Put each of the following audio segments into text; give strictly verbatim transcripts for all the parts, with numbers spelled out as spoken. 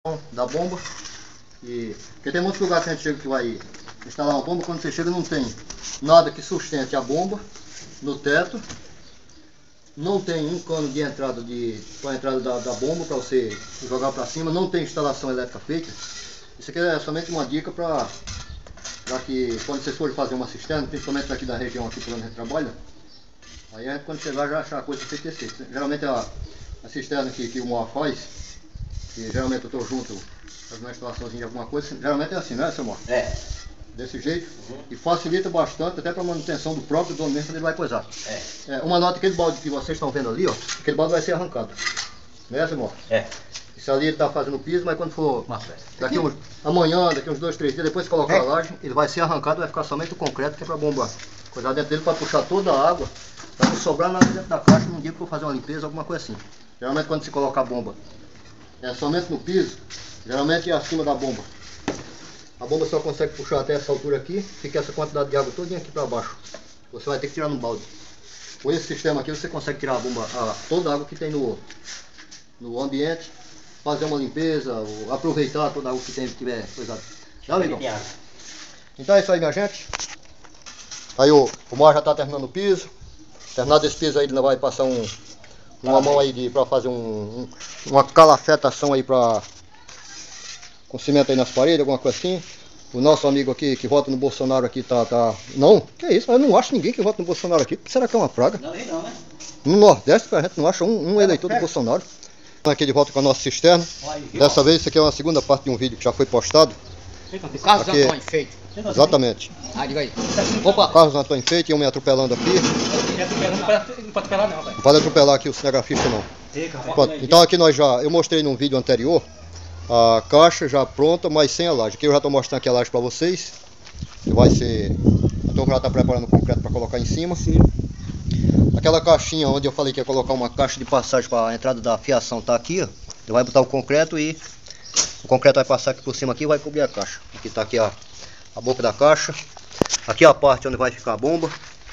Da bomba. E porque tem muitos lugares que a gente chega que vai instalar uma bomba, quando você chega não tem nada que sustente a bomba no teto, não tem um cano de entrada de para a entrada da, da bomba para você jogar para cima, não tem instalação elétrica feita. Isso aqui é somente uma dica para que quando vocês forem fazer uma cisterna, principalmente aqui da região aqui por onde a gente trabalha, aí a gente, quando chegar já achar a coisa feita desse jeito. Geralmente a, a cisterna que, que o Moá faz, que geralmente eu estou junto fazendo uma instalaçãozinha de alguma coisa, geralmente é assim, né, seu Moá? É. Desse jeito, uhum. E facilita bastante até para a manutenção do próprio dono mesmo quando ele vai coisar. É. É, uma nota, aquele balde que vocês estão vendo ali, ó, aquele balde vai ser arrancado. Né, seu Moá? É. Isso ali ele está fazendo o piso, mas quando for daqui uns, amanhã, daqui uns dois, três dias, depois que colocar é. a laje, ele vai ser arrancado, vai ficar somente o concreto que é para bombar. Coisar dentro dele para puxar toda a água, para não sobrar nada dentro da caixa num dia que for fazer uma limpeza, alguma coisa assim. Geralmente quando se coloca a bomba, é somente no piso, geralmente é acima da bomba. A bomba só consegue puxar até essa altura aqui, fica essa quantidade de água todinha aqui para baixo. Você vai ter que tirar no balde. Com esse sistema aqui você consegue tirar a bomba, a, toda a água que tem no, no ambiente, fazer uma limpeza, aproveitar toda a água que tem, que tiver coisado. Dá, amigão? Então é isso aí, minha gente. Aí o, o Moá já está terminando o piso. Terminado esse piso aí, ele ainda vai passar um, uma mão aí para fazer um, um, uma calafetação aí para com cimento aí nas paredes, alguma coisa assim. O nosso amigo aqui que vota no Bolsonaro aqui tá, tá... Não, que é isso, eu não acho ninguém que vota no Bolsonaro aqui. Será que é uma praga? Não, não, né? No Nordeste a gente não acha um, um eleitor do Bolsonaro. Aqui de volta com a nossa cisterna. Dessa vez isso aqui é uma segunda parte de um vídeo que já foi postado. Carlos aqui, Antônio feito. Exatamente. Ah, diga aí. Opa. Carlos Antônio feito e eu me atropelando aqui. Não pode atropelar não, velho. Não pode atropelar aqui o cinegrafista não. Então aqui nós já, eu mostrei num vídeo anterior a caixa já pronta, mas sem a laje. Aqui eu já estou mostrando aqui a laje para vocês. Vai ser, então já está preparando o concreto para colocar em cima. Sim. Aquela caixinha onde eu falei que ia colocar uma caixa de passagem para a entrada da fiação está aqui, ó. Ele vai botar o concreto e o concreto vai passar aqui por cima aqui e vai cobrir a caixa. Aqui está aqui a, a boca da caixa. Aqui a parte onde vai ficar a bomba.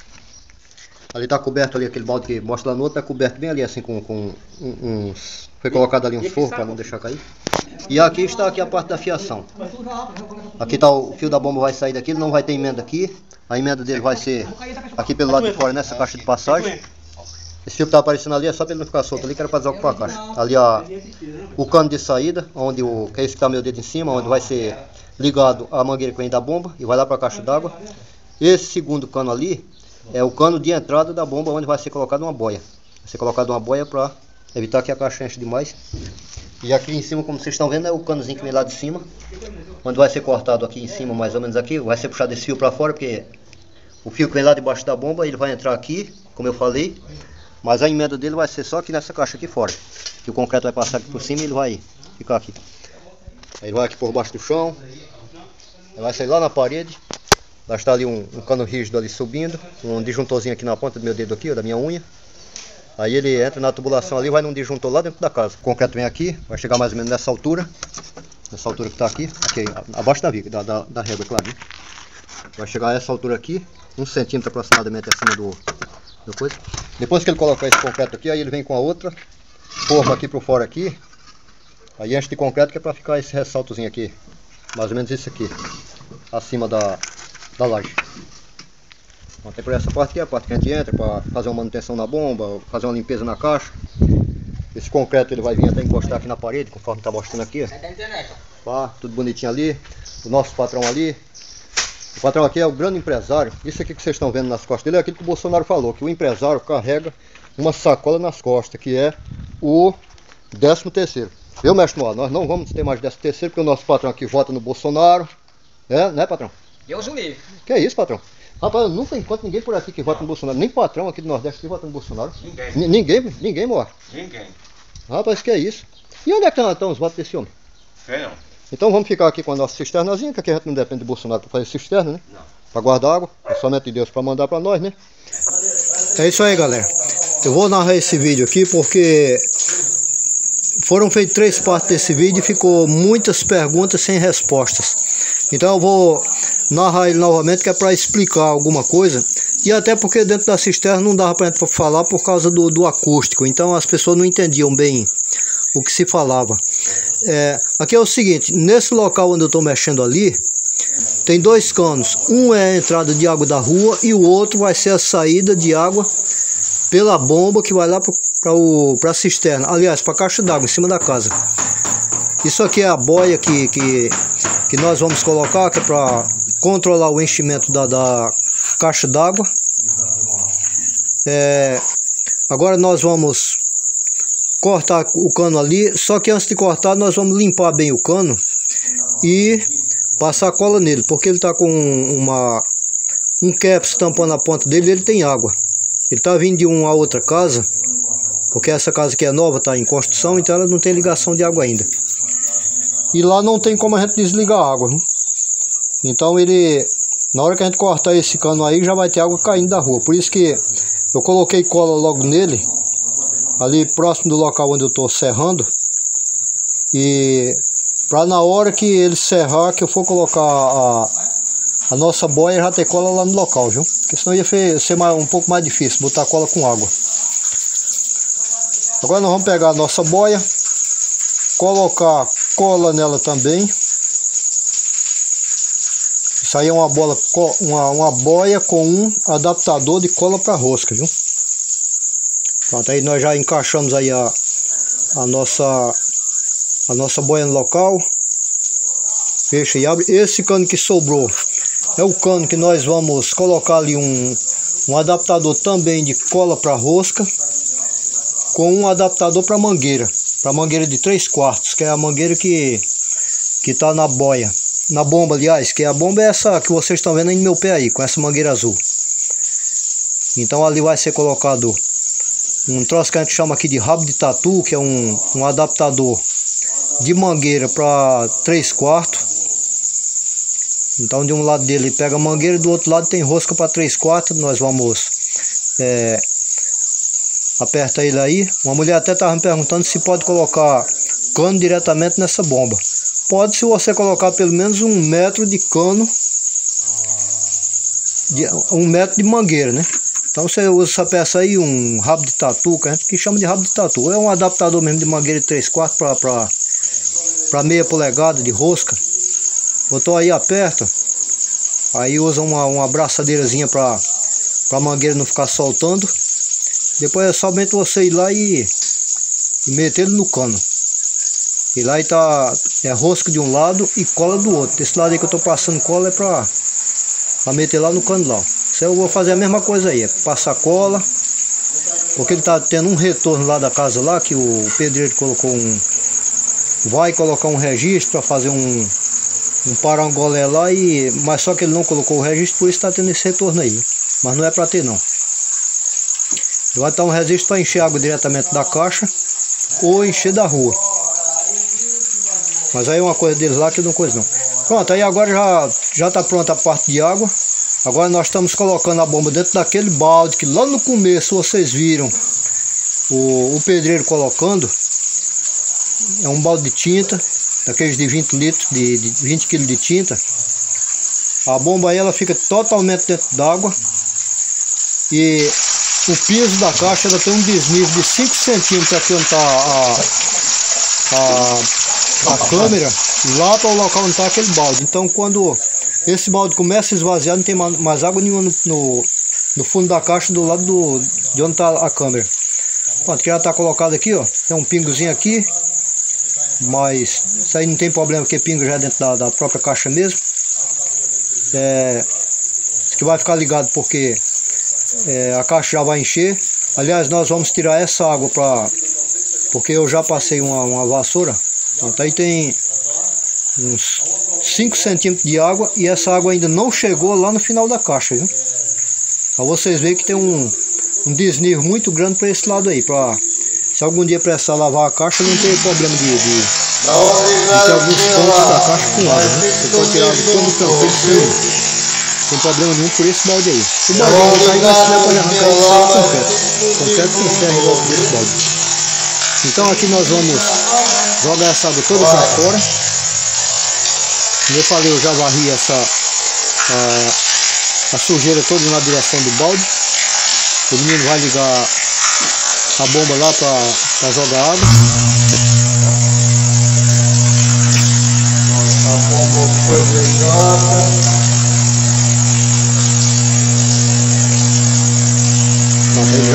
Ali está coberto ali, aquele balde que mostra lá no outro, está coberto bem ali assim com, com uns... Foi colocado ali uns forros para não deixar cair. E aqui está aqui a parte da fiação. Aqui está o fio da bomba, vai sair daqui, ele não vai ter emenda aqui. A emenda dele vai ser aqui pelo lado de fora, nessa caixa de passagem. Esse fio que está aparecendo ali é só para ele não ficar solto ali, que era para desocupar a caixa. Ali a, o cano de saída, onde o, que é esse que está meu dedo em cima, onde vai ser ligado a mangueira que vem da bomba e vai lá para a caixa d'água. Esse segundo cano ali é o cano de entrada da bomba, onde vai ser colocado uma boia. Vai ser colocado uma boia para evitar que a caixa enche demais. E aqui em cima, como vocês estão vendo, é o canozinho que vem lá de cima, onde vai ser cortado aqui em cima, mais ou menos aqui, vai ser puxado esse fio para fora, porque o fio que vem lá debaixo da bomba, ele vai entrar aqui, como eu falei, mas a emenda dele vai ser só aqui nessa caixa aqui fora, que o concreto vai passar aqui por cima e ele vai ficar aqui. Aí ele vai aqui por baixo do chão, ele vai sair lá na parede, lá está ali um, um cano rígido ali subindo, um disjuntorzinho aqui na ponta do meu dedo aqui, ó, da minha unha. Aí ele entra na tubulação ali, vai num disjuntor lá dentro da casa. O concreto vem aqui, vai chegar mais ou menos nessa altura. Nessa altura que está aqui, aqui abaixo da viga, da, da, da régua, claro. Né? Vai chegar a essa altura aqui, um centímetro aproximadamente acima do, do coisa. Depois que ele colocar esse concreto aqui, aí ele vem com a outra, forma aqui por fora aqui. Aí enche de concreto que é para ficar esse ressaltozinho aqui, mais ou menos isso aqui, acima da, da laje. Então, tem por essa parte aqui, a parte que a gente entra para fazer uma manutenção na bomba, fazer uma limpeza na caixa. Esse concreto ele vai vir até encostar aqui na parede, conforme está mostrando aqui. Ó, tudo bonitinho ali. O nosso patrão ali. O patrão aqui é o grande empresário. Isso aqui que vocês estão vendo nas costas dele é aquilo que o Bolsonaro falou, que o empresário carrega uma sacola nas costas, que é o décimo terceiro. Eu, mestre Moá, nós não vamos ter mais décimo terceiro, porque o nosso patrão aqui vota no Bolsonaro. É, né, patrão? Deus o livre. Que é isso, patrão? Rapaz, eu nunca encontro ninguém por aqui que vota no Bolsonaro. Nem patrão aqui do Nordeste que vota no Bolsonaro. Ninguém. Ninguém, ninguém, Moá. Ninguém. Rapaz, que é isso? E onde é que estão os votos desse homem? Sei não. Então vamos ficar aqui com a nossa cisternazinha, que aqui a gente não depende do Bolsonaro para fazer cisterna, né? Não. Para guardar água. É somente de Deus para mandar para nós, né? É isso aí, galera. Eu vou narrar esse vídeo aqui porque foram feitas três partes desse vídeo e ficou muitas perguntas sem respostas. Então eu vou narrar ele novamente, que é para explicar alguma coisa. E até porque dentro da cisterna não dava para a gente falar por causa do, do acústico. Então as pessoas não entendiam bem o que se falava. É, aqui é o seguinte, nesse local onde eu estou mexendo ali, tem dois canos. Um é a entrada de água da rua e o outro vai ser a saída de água pela bomba que vai lá para a cisterna. Aliás, para a caixa d'água em cima da casa. Isso aqui é a boia que, que, que nós vamos colocar, que é para controlar o enchimento da, da caixa d'água. É, agora nós vamos cortar o cano ali, só que antes de cortar nós vamos limpar bem o cano e passar cola nele, porque ele está com uma, um caps tampando a ponta dele, ele tem água. Ele está vindo de uma outra casa, porque essa casa aqui é nova, está em construção, então ela não tem ligação de água ainda. E lá não tem como a gente desligar a água, né? Então ele, na hora que a gente cortar esse cano aí, já vai ter água caindo da rua. Por isso que eu coloquei cola logo nele, ali próximo do local onde eu estou serrando. E para na hora que ele serrar, que eu for colocar a, a nossa boia, já ter cola lá no local, viu? Porque senão ia ser mais, um pouco mais difícil botar cola com água. Agora nós vamos pegar a nossa boia, colocar cola nela também. Isso aí é uma, bola, uma, uma boia com um adaptador de cola para rosca, viu? Pronto, aí nós já encaixamos aí a, a, nossa, a nossa boia no local. Fecha e abre. Esse cano que sobrou é o cano que nós vamos colocar ali um, um adaptador também de cola para rosca, com um adaptador para mangueira, para mangueira de três quartos, que é a mangueira que que está na boia, na bomba, aliás, que a bomba é essa que vocês estão vendo aí no meu pé aí, com essa mangueira azul. Então ali vai ser colocado um troço que a gente chama aqui de rabo de tatu, que é um, um adaptador de mangueira para três quartos. Então de um lado dele pega a mangueira e do outro lado tem rosca para três quartos. Nós vamos é, apertar ele aí. Uma mulher até estava me perguntando se pode colocar cano diretamente nessa bomba. Pode, se você colocar pelo menos um metro de cano, de, um metro de mangueira, né? Então você usa essa peça aí, um rabo de tatu, que a gente que chama de rabo de tatu. É um adaptador mesmo de mangueira de três quartos para meia polegada de rosca. Botou aí, aperta. Aí usa uma, uma abraçadeirazinha para a mangueira não ficar soltando. Depois é somente você ir lá e, e meter ele no cano. E lá está é rosca de um lado e cola do outro. Esse lado aí que eu estou passando cola é para meter lá no cano lá. Isso eu vou fazer a mesma coisa aí, é passar cola. Porque ele está tendo um retorno lá da casa lá, que o pedreiro colocou um... Vai colocar um registro para fazer um... um parangolé lá, e, mas só que ele não colocou o registro, por isso está tendo esse retorno aí. Mas não é para ter não. Vai estar um registro para encher água diretamente da caixa ou encher da rua. Mas aí é uma coisa deles lá que não coisa não. Pronto, aí agora já já está pronta a parte de água. Agora nós estamos colocando a bomba dentro daquele balde que lá no começo vocês viram o, o pedreiro colocando. É um balde de tinta, daqueles de vinte litros, de, de vinte quilos de tinta. A bomba aí ela fica totalmente dentro d'água. E o piso da caixa ela tem um desnível de cinco centímetros aqui onde está a, a, a câmera, lá para o local onde está aquele balde. Então quando esse balde começa a esvaziar, não tem mais água nenhuma no, no, no fundo da caixa do lado do, de onde está a câmera. Pronto, que já está colocado aqui, ó. Tem um pingozinho aqui. Mas isso aí não tem problema, porque pinga já dentro da, da própria caixa mesmo. É, isso que vai ficar ligado porque é, a caixa já vai encher. Aliás, nós vamos tirar essa água para... Porque eu já passei uma, uma vassoura. Pronto, aí tem uns cinco centímetros de água e essa água ainda não chegou lá no final da caixa, viu? Para vocês verem que tem um, um desnível muito grande para esse lado aí, para... Se algum dia precisar lavar a caixa, não tem problema de, de, de ter alguns pontos da caixa com água, né? Você pode tirar de todo tranquilo, sem, sem problema nenhum por esse balde aí. O balde vai botar aí, mas você pode arrancar ele só com concreto. Concreto com ferro igual desse balde. Então aqui nós vamos jogar essa água toda para fora. Como eu falei, eu já varri essa, a, a sujeira toda na direção do balde. O menino vai ligar a bomba lá para jogar água.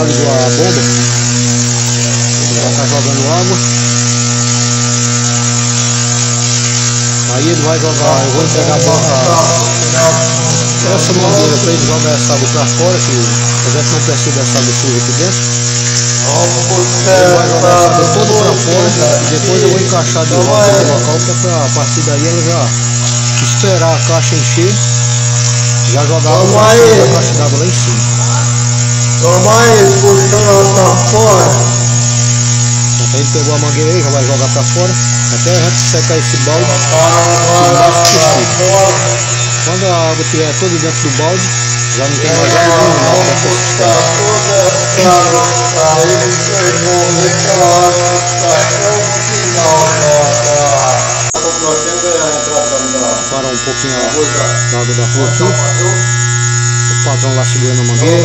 já ligou a bomba. Já tá jogando água. Aí ele vai jogar, eu vou entregar a essa mangueira para ele jogar essa água para fora, que a gente não percebe essa água suja aqui dentro. Ele vai jogar essa água toda para fora e depois eu vou encaixar de volta no local para a partir daí ela já esperar a caixa encher, já jogar a caixa d'água lá em cima. Toma aí, puxando pra fora. Então ele pegou a mangueira aí, já vai jogar pra fora, até a gente secar esse balde o mais possível. Quando a água estiver toda dentro do balde, já não tem mais água nenhuma dentro dessa história. Parar um pouquinho a água da rua aqui. O patrão lá segurando a mangueira.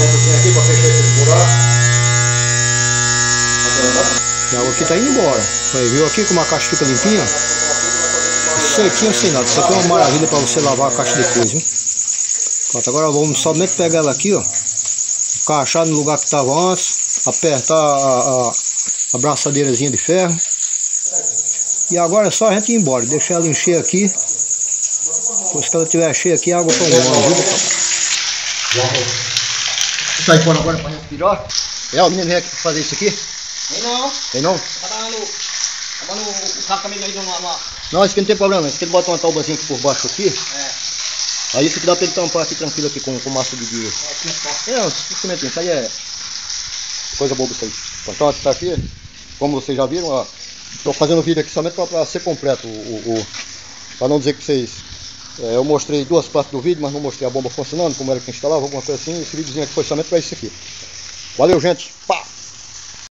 E a água aqui tá indo embora. Aí, viu aqui como a caixa fica limpinha? Sequinha sem nada. Isso aqui é uma maravilha para você lavar a caixa depois, viu? Pronto, agora vamos somente pegar ela aqui, ó. Encaixar no lugar que estava antes. Apertar a, a, a braçadeirazinha de ferro. E agora é só a gente ir embora. Deixar ela encher aqui. Depois que ela estiver cheia aqui, a água tá um ano. Sai fora agora pra gente tirar. É, o menino vem aqui fazer isso aqui? Vem não. Tem não? Tá dando. Tá dando o carro também aí numa. numa... Não, isso aqui não tem problema. Isso aqui ele bota uma taubazinha aqui por baixo aqui. É. Aí isso aqui dá pra ele tampar aqui tranquilo aqui com, com massa de dia. É, não, simplesmente isso aí é coisa boba isso aí. Então tá aqui, como vocês já viram, ó, tô fazendo o vídeo aqui somente pra, pra ser completo. O, o, o, pra não dizer que vocês. É, eu mostrei duas partes do vídeo, mas não mostrei a bomba funcionando, como era que instalava, alguma coisa assim. Esse videozinho aqui foi somente pra isso aqui. Valeu, gente. Pá!